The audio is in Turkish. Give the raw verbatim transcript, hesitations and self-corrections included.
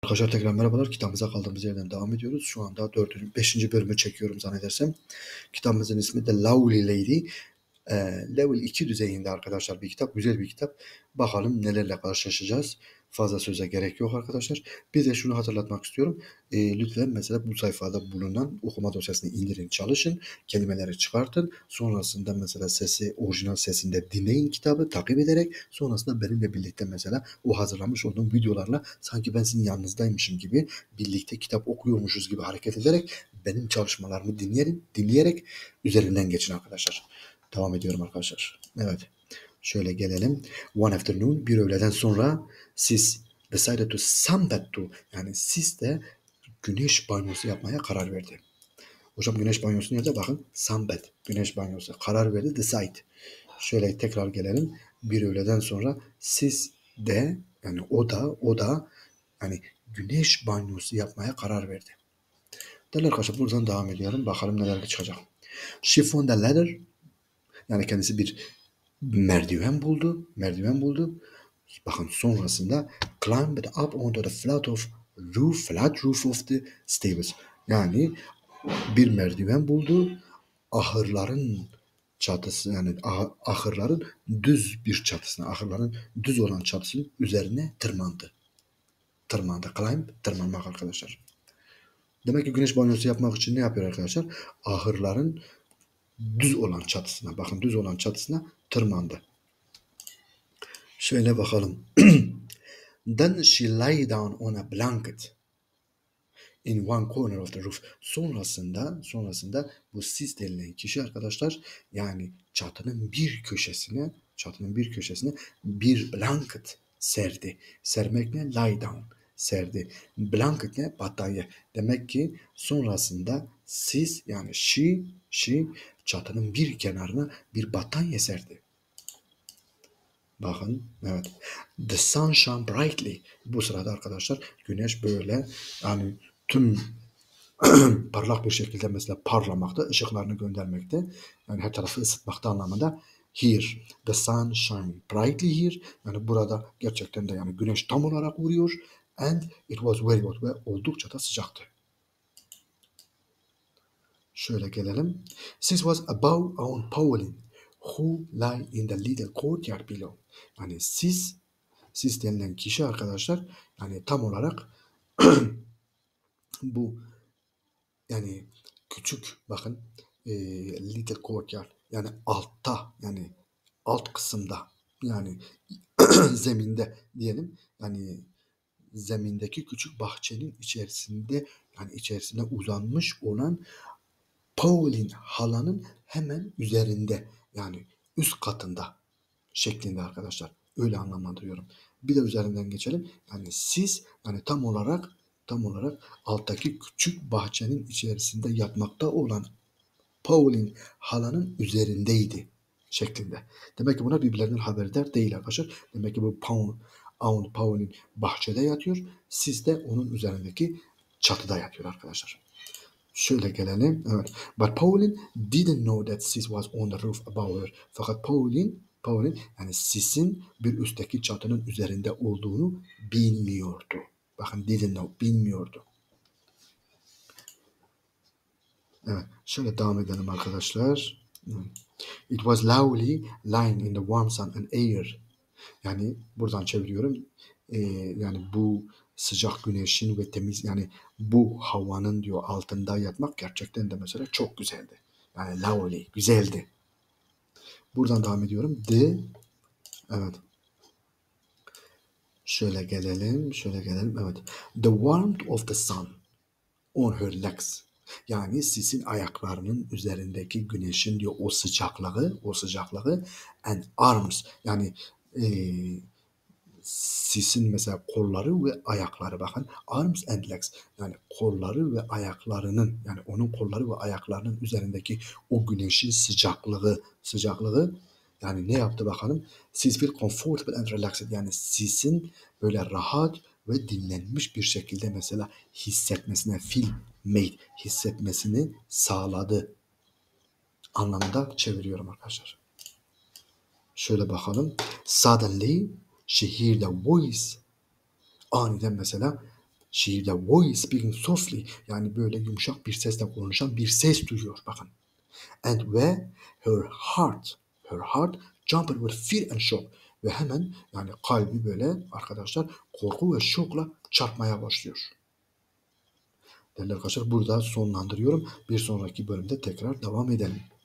Arkadaşlar tekrar merhabalar. Kitabımıza kaldığımız yerden devam ediyoruz. Şu anda dördüncü, beşinci bölümü çekiyorum zannedersem. Kitabımızın ismi de Lovely Lady. Ee, level iki düzeyinde arkadaşlar bir kitap. Güzel bir kitap. Bakalım nelerle karşılaşacağız. Fazla söze gerek yok arkadaşlar. Bir de şunu hatırlatmak istiyorum. Ee, lütfen mesela bu sayfada bulunan okuma dosyasını indirin, çalışın. Kelimeleri çıkartın. Sonrasında mesela sesi, orijinal sesinde dinleyin kitabı takip ederek. Sonrasında benimle birlikte mesela o hazırlamış olduğum videolarla sanki ben sizin yanınızdaymışım gibi birlikte kitap okuyormuşuz gibi hareket ederek benim çalışmalarımı dinleyin, dinleyerek üzerinden geçin arkadaşlar. Devam ediyorum arkadaşlar. Evet. Şöyle gelelim. One afternoon, bir öğleden sonra siz decided to sunbat to, yani siz de güneş banyosu yapmaya karar verdi. Hocam güneş banyosu nerede? Bakın sunbat, güneş banyosu. Karar verdi, decide. Şöyle tekrar gelelim. Bir öğleden sonra siz de, yani o da o da yani güneş banyosu yapmaya karar verdi. Değerli arkadaşlar buradan devam ediyorum. Bakalım neler çıkacak. She found a ladder, yani kendisi bir merdiven buldu. Merdiven buldu. Bakın sonrasında climbed up onto the flat of roof, flat roof of the stables. Yani bir merdiven buldu. Ahırların çatısı, yani ah- ahırların düz bir çatısına, ahırların düz olan çatısının üzerine tırmandı. Tırmandı. Climb, tırmanmak arkadaşlar. Demek ki güneş banyosu yapmak için ne yapıyor arkadaşlar? Ahırların düz olan çatısına, bakın düz olan çatısına tırmandı. Şöyle bakalım. Then she lay down on a blanket in one corner of the roof. Sonrasında, sonrasında bu sis denilen kişi arkadaşlar, yani çatının bir köşesine, çatının bir köşesine bir blanket serdi. Sermek ne? Lie down. Serdi. Blanket ne? Battaniye. Demek ki sonrasında siz, yani she, she çatının bir kenarına bir battaniye serdi. Bakın, evet. The sun shone brightly. Bu sırada arkadaşlar güneş böyle, yani tüm parlak bir şekilde mesela parlamakta, ışıklarını göndermekte. Yani her tarafı ısıtmakta anlamında. Here, the sun shine brightly here. Yani burada gerçekten de yani güneş tam olarak vuruyor. And it was very hot, ve oldukça da sıcaktı. Şöyle gelelim. This was above our Pauline, who lay in the little courtyard below. Yani siz, siz denilen kişi arkadaşlar, yani tam olarak bu, yani küçük, bakın e, little courtyard, yani altta, yani alt kısımda, yani zeminde diyelim, yani zemindeki küçük bahçenin içerisinde, yani içerisine uzanmış olan Pauline halanın hemen üzerinde, yani üst katında şeklinde arkadaşlar. Öyle anlamlandırıyorum. Bir de üzerinden geçelim. Yani siz, yani tam olarak tam olarak alttaki küçük bahçenin içerisinde yatmakta olan Pauline halanın üzerindeydi şeklinde. Demek ki buna birbirlerinden haberdar değil arkadaşlar. Demek ki bu Pauline, Pauline bahçede yatıyor. Siz de onun üzerindeki çatıda yatıyor arkadaşlar. Şöyle gelelim. Evet. But Pauline didn't know that sis was on the roof above her. Fakat Pauline, Pauline yani sisin bir üstteki çatının üzerinde olduğunu bilmiyordu. Bakın didn't know, bilmiyordu. Evet. Şöyle devam edelim arkadaşlar. It was lovely lying in the warm sun and air. Yani buradan çeviriyorum. Ee, yani bu sıcak güneşin ve temiz, yani bu havanın diyor altında yatmak gerçekten de mesela çok güzeldi. Yani lovely, güzeldi. Buradan devam ediyorum. The, evet. Şöyle gelelim, şöyle gelelim. Evet. The warmth of the sun on her legs. Yani sisin ayaklarının üzerindeki güneşin diyor o sıcaklığı, o sıcaklığı and arms, yani eee sisin mesela kolları ve ayakları, bakın arms and legs, yani kolları ve ayaklarının, yani onun kolları ve ayaklarının üzerindeki o güneşin sıcaklığı sıcaklığı yani ne yaptı bakalım? Sis feel comfortable and relaxed, yani sisin böyle rahat ve dinlenmiş bir şekilde mesela hissetmesine, feel made, hissetmesini sağladı anlamında çeviriyorum arkadaşlar. Şöyle bakalım. Suddenly she heard a voice. Aniden mesela She the voice speaking softly. Yani böyle yumuşak bir sesle konuşan bir ses duyuyor. Bakın. And ve her heart. Her heart jumped with fear and shock. Ve hemen yani kalbi böyle arkadaşlar korku ve şokla çarpmaya başlıyor. Değerli arkadaşlar burada sonlandırıyorum. Bir sonraki bölümde tekrar devam edelim.